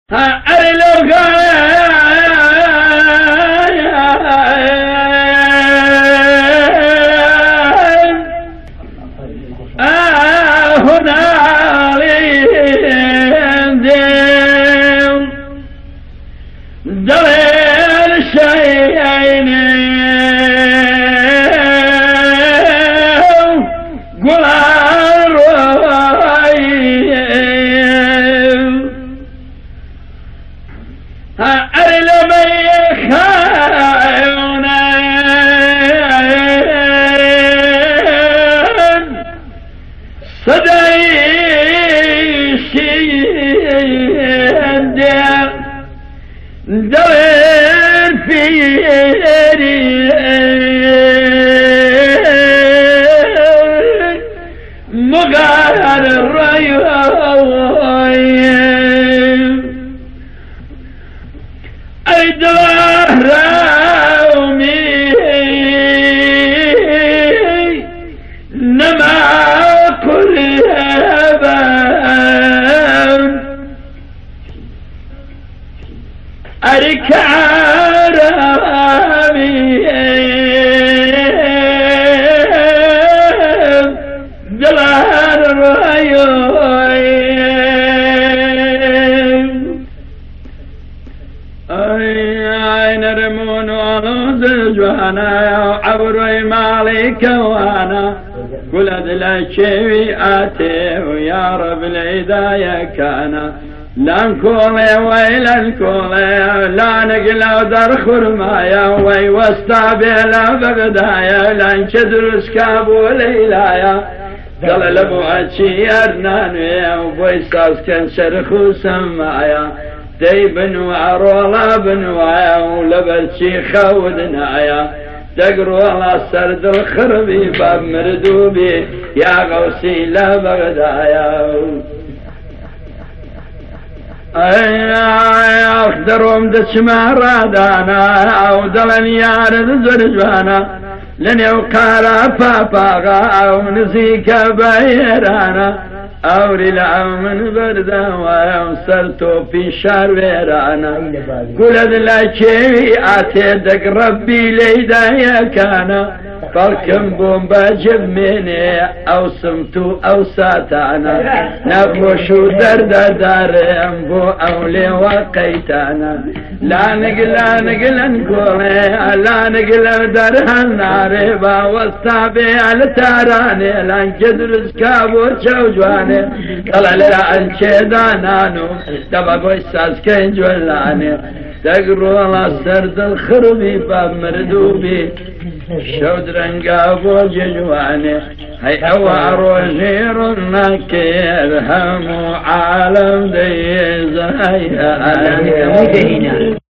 يا رب الهداية كان لا نكولي ويلا نكولي لا نقلو در خرمايا وي واستابيلا بغدايا لا نشدر سكابو ليلايا قال لبو اتشي ارنانويا وبوي ساس كان شرخو سمايا دي بنوا رولا بنوايا ولبلشي خودنايا دقروا الله سرد الخربي باب مردوبي يا غوثي لا بغدايا اخدرهم دشما رادانا او دلن يارد زرجوانا لن يوقارا فافاغا او نسيك بايرانا او رلع من بردا ويوصلتو في شار ويرانا قلت لكي اتيدك ربي ليدايا كان فالكم بومبا جبميني او سمتو او ساتانا نبوشو درد دارم بو اولي وقيتانا لا نقل نقولي لا نقل درهن ناريبا والصابي على تاراني لا نجدرس كابو تشوجواني قال لا انشيدانانو دبقو الساس كين جولاني تقروا الله سرد الخربي باب مردوبي شود رنقا بوججواني هي اوارو جير النكير همو عالم ديزايا